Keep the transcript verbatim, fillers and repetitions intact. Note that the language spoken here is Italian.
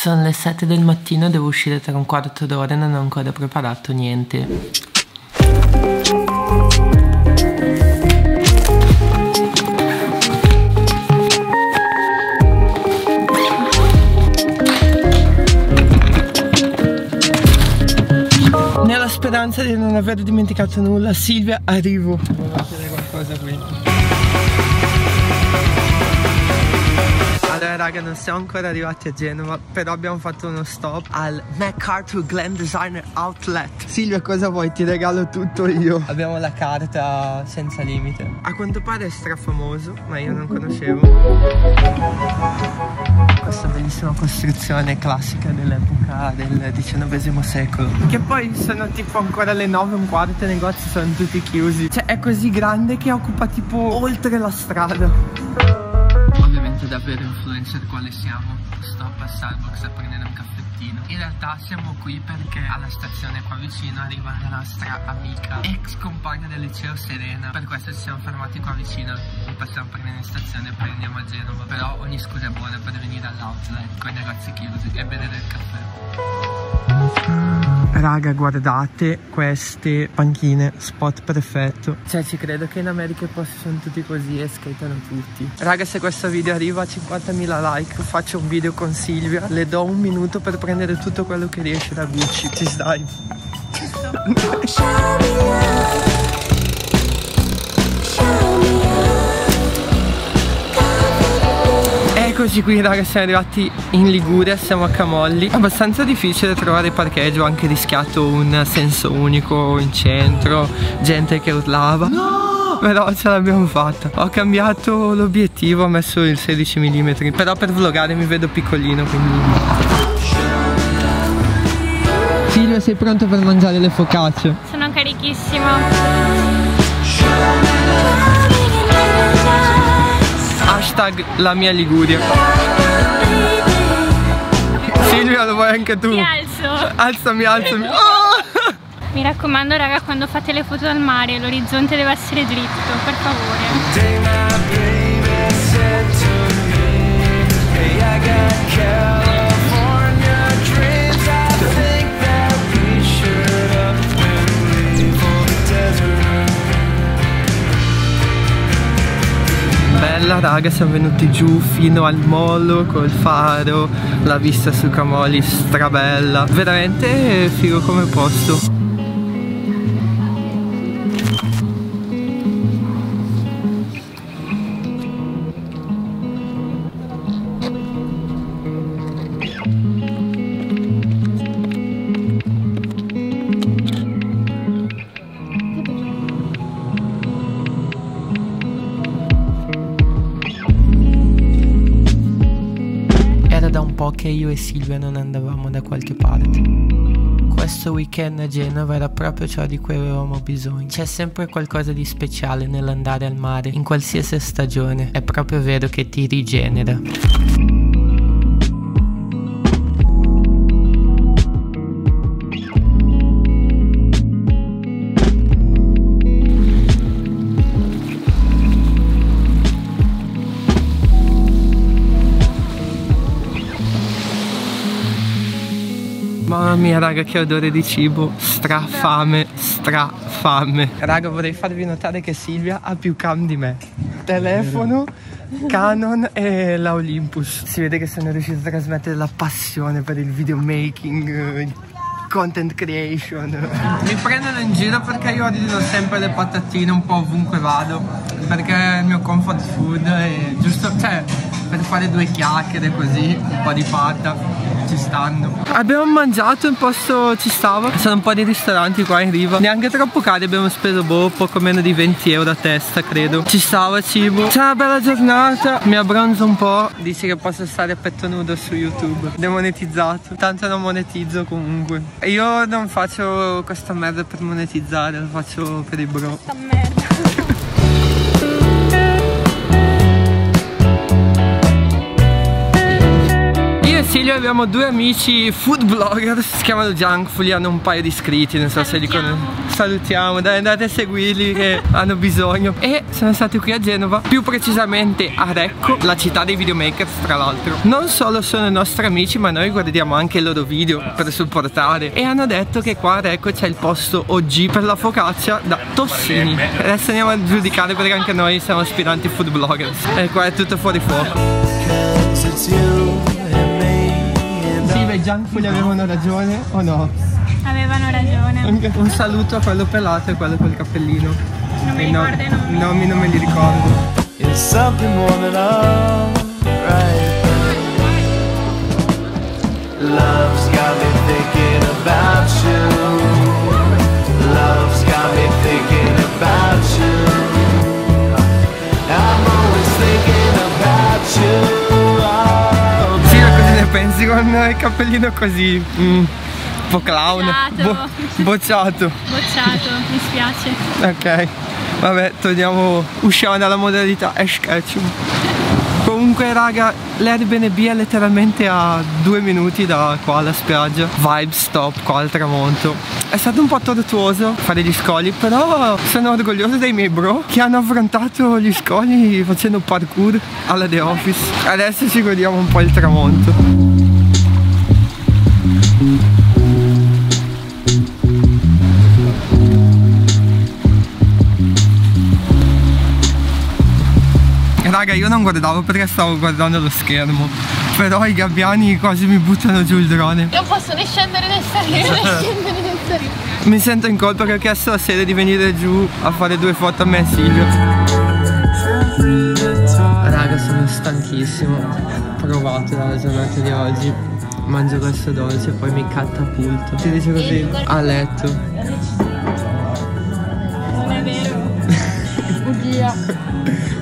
Sono le sette del mattino, devo uscire tra un quarto d'ora e non ho ancora preparato niente. Nella speranza di non aver dimenticato nulla, Silvia, arrivo. Devo mettere qualcosa qui. Allora raga, non siamo ancora arrivati a Genova, però abbiamo fatto uno stop al MacArthur Glen Designer Outlet. Silvia, cosa vuoi? Ti regalo tutto io. Abbiamo la carta senza limite. A quanto pare è strafamoso, ma io non conoscevo. Questa bellissima costruzione classica dell'epoca del diciannovesimo secolo. Che poi sono tipo ancora le nove e un quarto, i negozi sono tutti chiusi. Cioè è così grande che occupa tipo oltre la strada. Ovviamente davvero influencer quale siamo, stop a Starbucks a prendere un caffettino. In realtà siamo qui perché alla stazione qua vicino arriva la nostra amica, ex compagna del liceo Serena. Per questo ci siamo fermati qua vicino, non passiamo prendere in stazione e poi andiamo a Genova. Però ogni scusa è buona per venire all'outlet con i negozi chiusi e bere il caffè. Raga, guardate queste panchine, spot perfetto. Cioè ci credo che in America i posti sono tutti così e skatano tutti. Raga, se questo video arriva a cinquantamila like faccio un video con Silvia. Le do un minuto per prendere tutto quello che riesce da Gucci. Ci stai? Ci sto. Eccoci qui raga, siamo arrivati in Liguria, siamo a Camolli. Abbastanza difficile trovare parcheggio, ho anche rischiato un senso unico in centro, gente che urlava no! Però ce l'abbiamo fatta. Ho cambiato l'obiettivo, ho messo il sedici millimetri. Però per vlogare mi vedo piccolino, quindi... Silvia, sei pronto per mangiare le focacce? Sono carichissima. Hashtag la mia Liguria. Silvia, lo vuoi anche tu? Mi alzo. Alzami, alzami. Oh! Mi raccomando raga, quando fate le foto dal mare l'orizzonte deve essere dritto, per favore. Bella raga, siamo venuti giù fino al molo col faro, la vista su Camolli strabella, veramente figo come posto. Da un po' che io e Silvia non andavamo da qualche parte. Questo weekend a Genova era proprio ciò di cui avevamo bisogno. C'è sempre qualcosa di speciale nell'andare al mare, in qualsiasi stagione. È proprio vero che ti rigenera. Mamma mia raga, che odore di cibo, strafame, strafame. Raga, vorrei farvi notare che Silvia ha più cam di me. Telefono, Canon e la Olympus. Si vede che sono riuscito a trasmettere la passione per il videomaking, il content creation. Mi prendono in giro perché io ordino sempre le patatine un po' ovunque vado, perché è il mio comfort food e giusto, cioè, per fare due chiacchiere così, un po' di pata. Ci stanno. Abbiamo mangiato, il posto ci stava. Sono un po' di ristoranti qua in riva, neanche troppo cari, abbiamo speso boh poco meno di venti euro a testa credo. Ci stava cibo. C'è una bella giornata, mi abbronzo un po'. Dici che posso stare a petto nudo su YouTube, demonetizzato. Tanto non monetizzo comunque. E io non faccio questa merda per monetizzare, lo faccio per i bro. Questa merda. Silvio abbiamo due amici food blogger, si chiamano Junkfully, hanno un paio di iscritti, non so se li conoscete. Salutiamo, dai, andate a seguirli che hanno bisogno. E sono stati qui a Genova, più precisamente a Recco, la città dei videomakers tra l'altro. Non solo sono i nostri amici, ma noi guardiamo anche i loro video per supportare. E hanno detto che qua a Recco c'è il posto O G per la focaccia da Tossini. Adesso andiamo a giudicare perché anche noi siamo aspiranti food bloggers. E qua è tutto fuori fuoco. Silvia e Junkfully avevano ragione o no? Avevano ragione. Un saluto a quello pelato e quello col cappellino. Non mi e no, ricordo i nomi. I nomi non me li ricordo. Love's got me thinking about you. Love's got me thinking about you. I'm always thinking about you. Sì, cosa ne pensi con il cappellino così? Mm, un po' clown. Bocciato. Bo bocciato. Bocciato, mi spiace. Ok, vabbè, torniamo, usciamo dalla modalità Ash Ketchum. Comunque raga, l'Airbnb è letteralmente a due minuti da qua alla spiaggia. Vibe stop qua al tramonto. È stato un po' tortuoso fare gli scogli, però sono orgoglioso dei miei bro che hanno affrontato gli scogli facendo parkour alla The Office. Adesso ci godiamo un po' il tramonto. Raga, io non guardavo perché stavo guardando lo schermo, però i gabbiani quasi mi buttano giù il drone. Non posso né scendere né salire, né scendere né salire. Mi sento in colpa che ho chiesto a Sede di venire giù a fare due foto a me e Silvio. Raga, sono stanchissimo. Provato dalla giornata di oggi. Mangio questo dolce e poi mi catapulto. Si dice così? A letto. Non è vero. Bugia.